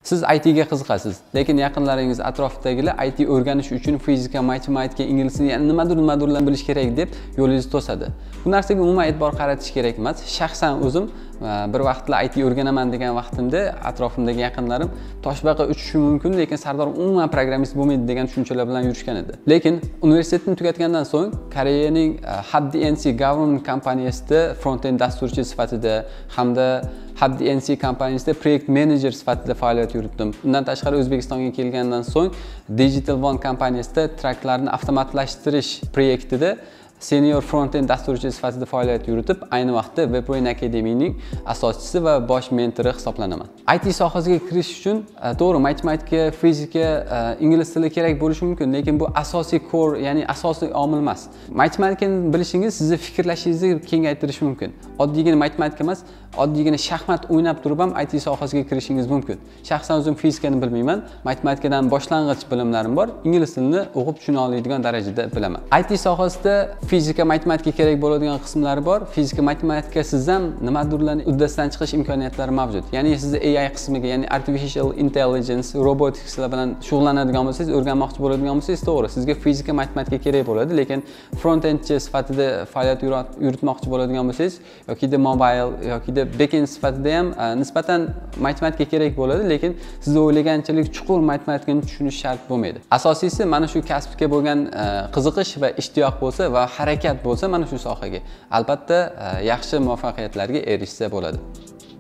Siz IT ga qiziqasiz, lekin yaqinlaringiz, atrofdagilar IT o'rganish uchun fizika, matematika, ingliz tilini, ya'ni nimadir bilish kerak deb yo'lingizni to'sadi. Bu narsaga umuman e'tibor qaratish kerak emas. Shaxsan o'zim bir vaqtlar IT o'rganaman degan vaqtimda atrofimdagi yaqinlarim toshbaqa uchishi mumkin, lekin Sardor umuman programmist bo'lmaydi degan tushunchalar bilan yurishgan edi. Lekin universitetni tugatgandan so'ng Koreyaning HubDNC Government kompaniyasida front-end dasturchi sifatida hamda HubDNC kompaniyasida proyekt menejer sifatida faoliyat yuritdim. Undan tashqari O'zbekistonga kelgandan so'ng Digital One kompaniyasida traklarni avtomatlashtirish proyektida senior front-end dasturchi sifatida faoliyat yuritib, ayni vaqtda WebO'yin Academy'ning asoschisi va bosh mentori hisoblanaman. IT sohasiga kirish uchun to'g'ri matematika, fizika, ingliz tili kerak bo'lishi mumkin, lekin bu asosiy core, ya'ni asosiy omil emas. Matematikani bilishingiz sizni fikrlashingizni kengaytirishi mumkin. Oddiygina matematika emas, oddiygina shaxmat o'ynab turib ham IT sohasiga kirishingiz mumkin. Shaxsan o'zim fizikani bilmayman, matematikadan boshlang'ich bilimlarim bor, ingliz tilini o'qib tushuna oladigan darajada bilaman. IT sohasida fizika, matematika kerak bo'ladigan qismlari bor. Fizika, matematikasiz ham nimadirlarni uddasidan chiqish imkoniyatlari mavjud. Ya'ni sizni AI qismiga, ya'ni artificial intelligence, roboticslar bilan shug'ullanadigan bo'lsangiz, o'rganmoqchi bo'ladigan bo'lsangiz, to'g'ri, sizga fizika, matematika kerak bo'ladi, lekin front-endchi sifatida faoliyat yuritmoqchi bo'ladigan bo'lsangiz, yoki mobile yoki backend sifatida ham nisbatan matematika kerak bo'ladi, lekin siz o'ylaganchalik chuqur matematikani tushunish shart bo'lmaydi. Asosiysi mana shu kasbga bo'lgan qiziqish va ishtiyoq bo'lsa va harakat bo'lsa mana shu sohaga, albatta yaxshi muvaffaqiyatlarga erishsa bo'ladi.